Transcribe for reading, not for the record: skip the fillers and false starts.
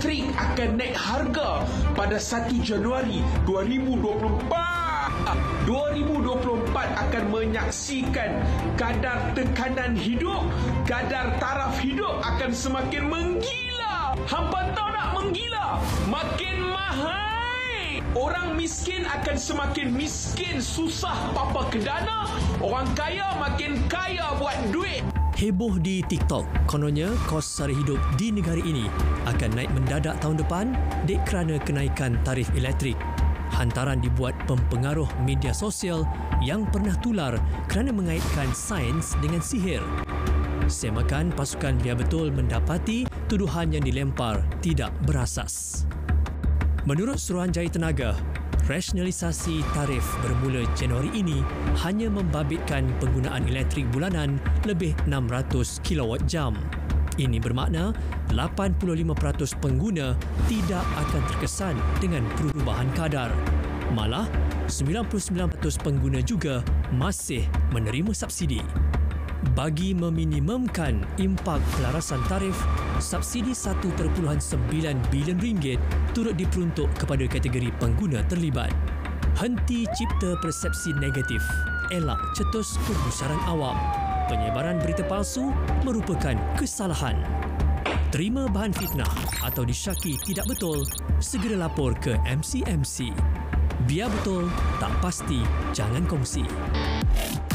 elektrik akan naik harga pada 1 Januari 2024. 2024 akan menyaksikan kadar tekanan hidup, kadar taraf hidup akan semakin menggila. Hampa tahu tak menggila? Makin mahal. Orang miskin akan semakin miskin, susah papa ke dana. Orang kaya makin kaya buat duit. Heboh di TikTok, kononnya kos sara hidup di negara ini akan naik mendadak tahun depan dek kerana kenaikan tarif elektrik. Hantaran dibuat pempengaruh media sosial yang pernah tular kerana mengaitkan sains dengan sihir. Semakan pasukan Biar Betul mendapati tuduhan yang dilempar tidak berasas. Menurut Suruhanjaya Tenaga, rasionalisasi tarif bermula Januari ini hanya membabitkan penggunaan elektrik bulanan lebih 600 kWh. Ini bermakna 85% pengguna tidak akan terkesan dengan perubahan kadar. Malah, 99% pengguna juga masih menerima subsidi. Bagi meminimumkan impak pelarasan tarif, subsidi RM1.9 bilion turut diperuntuk kepada kategori pengguna terlibat. Henti cipta persepsi negatif, elak cetus kegusaran awam. Penyebaran berita palsu merupakan kesalahan. Terima bahan fitnah atau disyaki tidak betul, segera lapor ke MCMC. Biar betul, tak pasti, jangan kongsi.